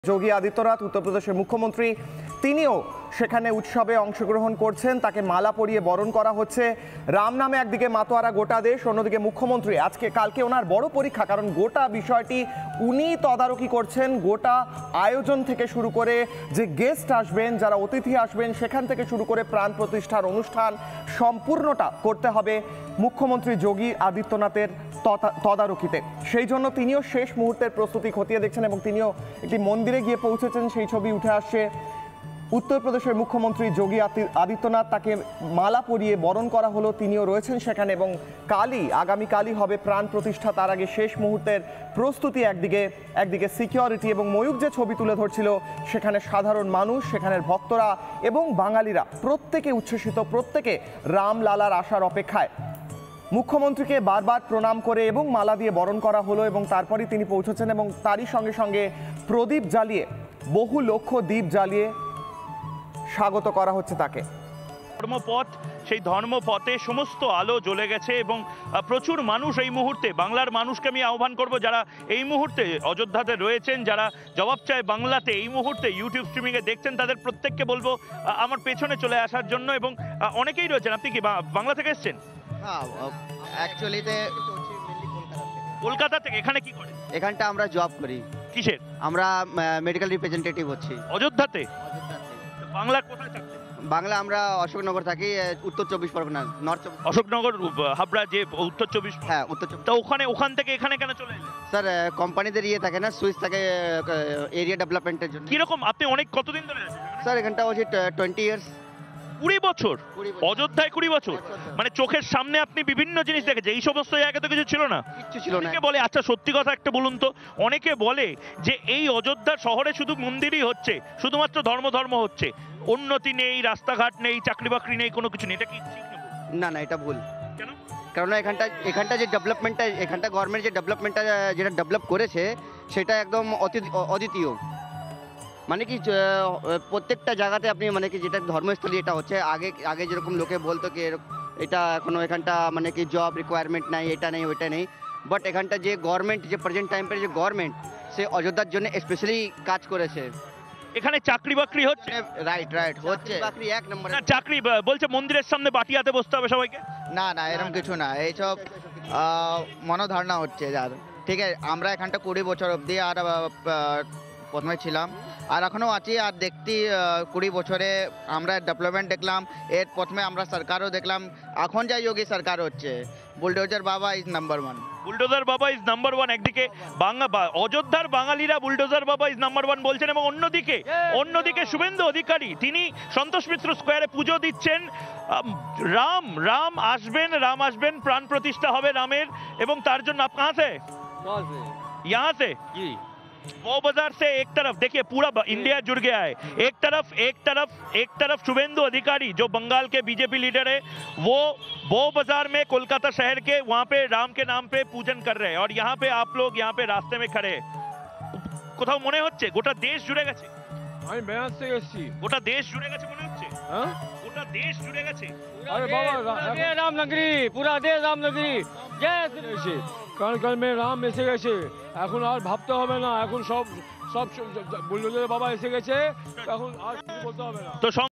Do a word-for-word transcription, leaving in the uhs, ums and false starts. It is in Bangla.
যোগী আদিত্যনাথ উত্তরপ্রদেশের মুখ্যমন্ত্রী তিনিও সেখানে উৎসবে অংশগ্রহণ করছেন। তাকে মালা পরিয়ে বরণ করা হচ্ছে। রাম নামে একদিকে মাতোয়ারা গোটা দেশ, অন্যদিকে মুখ্যমন্ত্রী আজকে কালকে ওনার বড় পরীক্ষা, কারণ গোটা বিষয়টি উনি তদারকি করছেন। গোটা আয়োজন থেকে শুরু করে যে গেস্ট আসবেন, যারা অতিথি আসবেন, সেখান থেকে শুরু করে প্রাণ প্রতিষ্ঠার অনুষ্ঠান সম্পূর্ণটা করতে হবে মুখ্যমন্ত্রী যোগী আদিত্যনাথের তদারকিতে। সেই জন্য তিনিও শেষ মুহূর্তের প্রস্তুতি খতিয়ে দেখছেন এবং তিনিও একটি মন্দিরে গিয়ে পৌঁছেছেন। সেই ছবি উঠে আসছে। উত্তরপ্রদেশের মুখ্যমন্ত্রী যোগী আদিত্যনাথ, তাকে মালা পরিয়ে বরণ করা হলো, তিনিও রয়েছেন সেখানে। এবং কালই আগামীকালই হবে প্রাণ প্রতিষ্ঠা। তার আগে শেষ মুহূর্তের প্রস্তুতি একদিকে, একদিকে সিকিউরিটি এবং ময়ূক যে ছবি তুলে ধরছিল, সেখানে সাধারণ মানুষ, সেখানের ভক্তরা এবং বাঙালিরা প্রত্যেকে উচ্ছ্বসিত, প্রত্যেকে রামলালার আসার অপেক্ষায়। মুখ্যমন্ত্রীকে বারবার প্রণাম করে এবং মালা দিয়ে বরণ করা হলো এবং তারপরই তিনি পৌঁছেছেন এবং তারই সঙ্গে সঙ্গে প্রদীপ জ্বালিয়ে, বহু লক্ষ দ্বীপ জ্বালিয়ে স্বাগত করা হচ্ছে তাকে। ধর্মপথ, সেই ধর্মপথে সমস্ত আলো জ্বলে গেছে এবং প্রচুর মানুষ এই মুহূর্তে, বাংলার মানুষকে আমি আহ্বান করব যারা এই মুহূর্তে অযোধ্যাতে রয়েছেন, যারা জবাব চায় বাংলাতে এই মুহূর্তে ইউটিউব স্ট্রিমিংয়ে দেখছেন, তাদের প্রত্যেককে বলবো আমার পেছনে চলে আসার জন্য। এবং অনেকেই রয়েছেন। আপনি কি বাংলা থেকে এসেছেন? হ্যাঁ, অ্যাকচুয়ালিতে কলকাতা থেকে। এখানে কি করেন? এখানটা আমরা জব করি। কিসের? আমরা মেডিকেল রিপ্রেজেন্টেটিভ হচ্ছি অযোধ্যাতে। বাংলার কোথায় থাকতেন? বাংলা আমরা অশোকনগর থাকি, উত্তর চব্বিশ পরগনা, নর্থ চব্বিশ। অশোকনগর হাবড়া যে উত্তর চব্বিশ। হ্যাঁ, উত্তর চব্বিশ। তো ওখানে ওখান থেকে এখানে কেন চলে এলেন? স্যার, কোম্পানিদের ইয়ে থাকে না, সুইচ থাকে এরিয়া ডেভেলপমেন্টের জন্য। কিরকম আপনি অনেক কতদিন ধরে আছেন? স্যার, এখানটা হচ্ছে টোয়েন্টি ইয়ার্স। কুড়ি বছর? অযোধ্যায় কুড়ি বছর? মানে চোখের সামনে আপনি বিভিন্ন জিনিস দেখেছেন, এই সমস্ত জায়গায় তো কিছু ছিল না, কিচ্ছু ছিল না। অনেকে বলে, আচ্ছা সত্যি কথা একটা বলুন তো, অনেকে বলে যে এই অযোধ্যা শহরে শুধু মন্দিরই হচ্ছে, শুধুমাত্র ধর্ম ধর্ম হচ্ছে, উন্নতি নেই, রাস্তাঘাট নেই, চাকরি বাকরি নেই, কোনো কিছু নেই। এটা কি ঠিক না? না, এটা ভুল। কেন? কারণ এখানটা এখানটা যে ডেভেলপমেন্টটা, এখানটা গভর্নমেন্ট যে ডেভেলপমেন্টটা যেটা ডেভেলপ করেছে, সেটা একদম অদ্বিতীয়। মানে কি প্রত্যেকটা জায়গাতে আপনি মানে কি যেটা ধর্মস্থলী এটা হচ্ছে, আগে আগে যেরকম লোকে বলতো কি এটা এখনো এখানটা মানে কি জব রিকোয়ারমেন্ট নাই, এটা নেই ওইটা নেই, বাট এখানটা যে গভর্নমেন্ট, যে প্রেজেন্ট টাইম পে যে গভর্নমেন্ট, সে অযোধ্যার জন্য স্পেশালি কাজ করেছে। এখানে চাকরি বাকরি হচ্ছে? রাইট রাইট হচ্ছে, চাকরি এক নম্বর। না, চাকরি বলছে মন্দিরের সামনে বাটি হাতে বসতে হবে সবাইকে। না না, এরকম কিছু না, এইসব মনোধারণা হচ্ছে যার। ঠিক আছে, আমরা এখানটা কুড়ি বছর অবধি আর প্রথমে ছিলাম, আর এখনও আছি। আর দেখতে কুড়ি বছরে আমরা ডেভেলপমেন্ট দেখলাম। এর প্রথমে আমরা সরকারও দেখলাম, এখন যা যোগী সরকার হচ্ছে, বুলডোজার বাবা ইজ নাম্বার ওয়ান। বুলডোজার বাবা ইজ নাম্বার ওয়ান। একদিকে বাংলা অযোধ্যার বাঙালিরা বুলডোজার বাবা ইজ নাম্বার ওয়ান বলছেন, এবং অন্যদিকে অন্যদিকে শুভেন্দু অধিকারী তিনি সন্তোষ মিত্র স্কোয়ারে পুজো দিচ্ছেন। রাম রাম আসবেন, রাম আসবেন, প্রাণ প্রতিষ্ঠা হবে রামের। এবং তার জন্য आप कहाँ से? यहाँ से जी। वो बाजार से एक तरफ देखिए पूरा इंडिया जुड़ गया है। एक तरफ एक तरफ एक तरफ शुभेंदु अधिकारी जो बंगाल के बीजेपी लीडर है, वो वो बाजार में कोलकाता शहर के वहां पे राम के नाम पे पूजन कर रहे हैं, और यहाँ पे आप लोग यहाँ पे रास्ते में खड़े हैं। কোথাও মনে হচ্ছে গোটা দেশ জুড়ে গেছে? আমি বেনারস থেকে এসেছি। গোটা দেশ জুড়ে গেছে মনে হচ্ছে? হ্যাঁ, গোটা দেশ জুড়ে গেছে। আরে বাবা, রামনগরী, পুরা দেশ রামনগরী। জয়। কারণ কারণে রাম এসে গেছে, এখন আর ভাবতে হবে না, এখন সব সব বুলডোজার বাবা এসে গেছে, এখন আর বলতে হবে না। তো